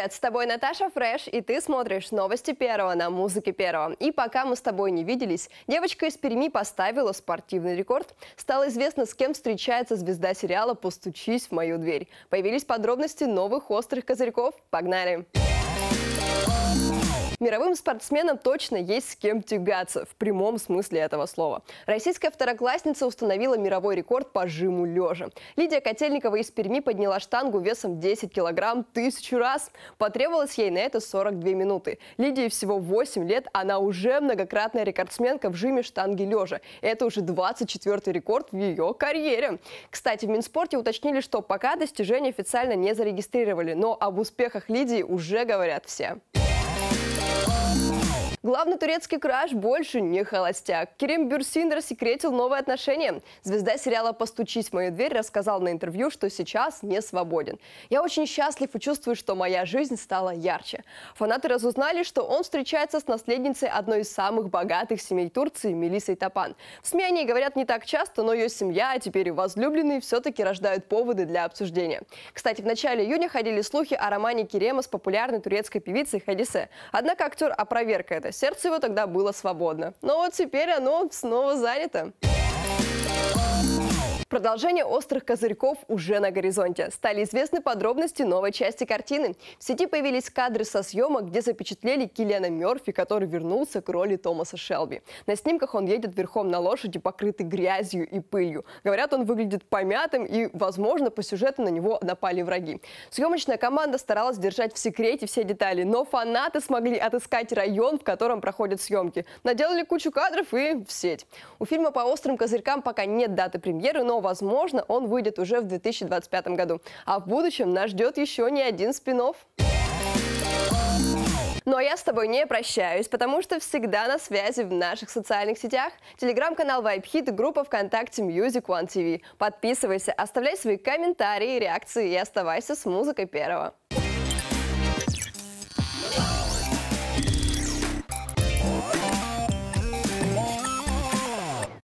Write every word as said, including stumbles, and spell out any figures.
Привет, с тобой Наташа Фреш, и ты смотришь новости Первого на Музыке Первого. И пока мы с тобой не виделись, девочка из Перми поставила спортивный рекорд. Стало известно, с кем встречается звезда сериала «Постучись в мою дверь». Появились подробности новых острых козырьков. Погнали! Мировым спортсменам точно есть с кем тягаться, в прямом смысле этого слова. Российская второклассница установила мировой рекорд по жиму лежа. Лидия Котельникова из Перми подняла штангу весом десять килограмм тысячу раз. Потребовалось ей на это сорок две минуты. Лидии всего восемь лет, она уже многократная рекордсменка в жиме штанги лежа. Это уже двадцать четвёртый рекорд в ее карьере. Кстати, в Минспорте уточнили, что пока достижения официально не зарегистрировали, но об успехах Лидии уже говорят все. Главный турецкий краш больше не холостяк. Керем Бюрсин рассекретил новые отношения. Звезда сериала «Постучись в мою дверь» рассказал на интервью, что сейчас не свободен. «Я очень счастлив и чувствую, что моя жизнь стала ярче». Фанаты разузнали, что он встречается с наследницей одной из самых богатых семей Турции Мелиссой Тапан. В СМИ о ней говорят не так часто, но ее семья, а теперь и возлюбленный, все-таки рождают поводы для обсуждения. Кстати, в начале июня ходили слухи о романе Керема с популярной турецкой певицей Хадисе. Однако актер опроверг это. Сердце его тогда было свободно. Но вот теперь оно снова занято. Продолжение острых козырьков уже на горизонте. Стали известны подробности новой части картины. В сети появились кадры со съемок, где запечатлели Киллиана Мерфи, который вернулся к роли Томаса Шелби. На снимках он едет верхом на лошади, покрытый грязью и пылью. Говорят, он выглядит помятым и, возможно, по сюжету на него напали враги. Съемочная команда старалась держать в секрете все детали, но фанаты смогли отыскать район, в котором проходят съемки. Наделали кучу кадров и в сеть. У фильма по острым козырькам пока нет даты премьеры, но возможно, он выйдет уже в две тысячи двадцать пятом году. А в будущем нас ждет еще не один спин-офф. Ну а я с тобой не прощаюсь, потому что всегда на связи в наших социальных сетях. Телеграм-канал Вайбхит и группа ВКонтакте Music One ти ви. Подписывайся, оставляй свои комментарии, реакции и оставайся с Музыкой Первого.